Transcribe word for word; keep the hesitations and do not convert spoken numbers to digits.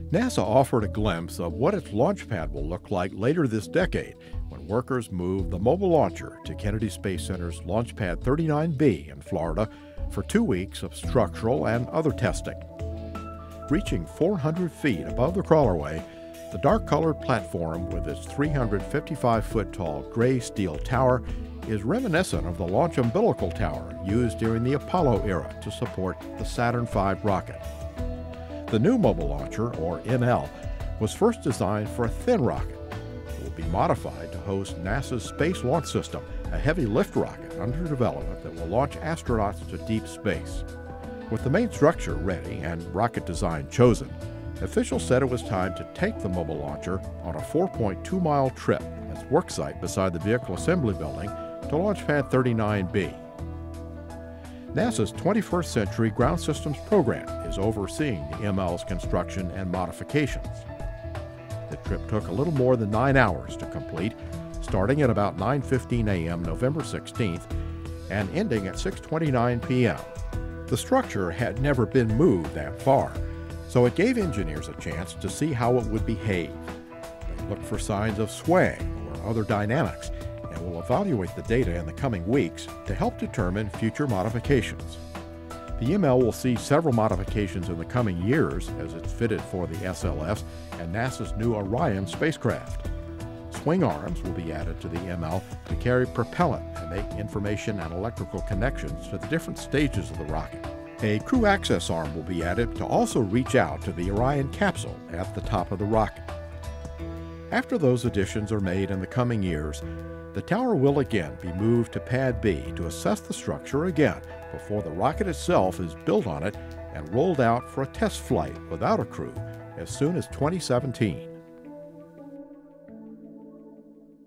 NASA offered a glimpse of what its launch pad will look like later this decade when workers move the mobile launcher to Kennedy Space Center's Launch Pad thirty-nine B in Florida for two weeks of structural and other testing. Reaching four hundred feet above the crawlerway, the dark-colored platform with its three hundred fifty-five foot tall gray steel tower is reminiscent of the launch umbilical tower used during the Apollo era to support the Saturn five rocket. The new mobile launcher, or N L, was first designed for a thin rocket. It will be modified to host NASA's Space Launch System, a heavy lift rocket under development that will launch astronauts to deep space. With the main structure ready and rocket design chosen, officials said it was time to take the mobile launcher on a four point two mile trip from its worksite beside the Vehicle Assembly Building to Launch Pad thirty-nine B. NASA's twenty-first Century Ground Systems Program is overseeing the M L's construction and modifications. The trip took a little more than nine hours to complete, starting at about nine fifteen a m November sixteenth and ending at six twenty-nine p m The structure had never been moved that far, so it gave engineers a chance to see how it would behave. They looked for signs of swaying or other dynamics, and will evaluate the data in the coming weeks to help determine future modifications. The M L will see several modifications in the coming years as it's fitted for the S L S and NASA's new Orion spacecraft. Swing arms will be added to the M L to carry propellant and make information and electrical connections to the different stages of the rocket. A crew access arm will be added to also reach out to the Orion capsule at the top of the rocket. After those additions are made in the coming years, the tower will again be moved to Pad B to assess the structure again before the rocket itself is built on it and rolled out for a test flight without a crew as soon as twenty seventeen.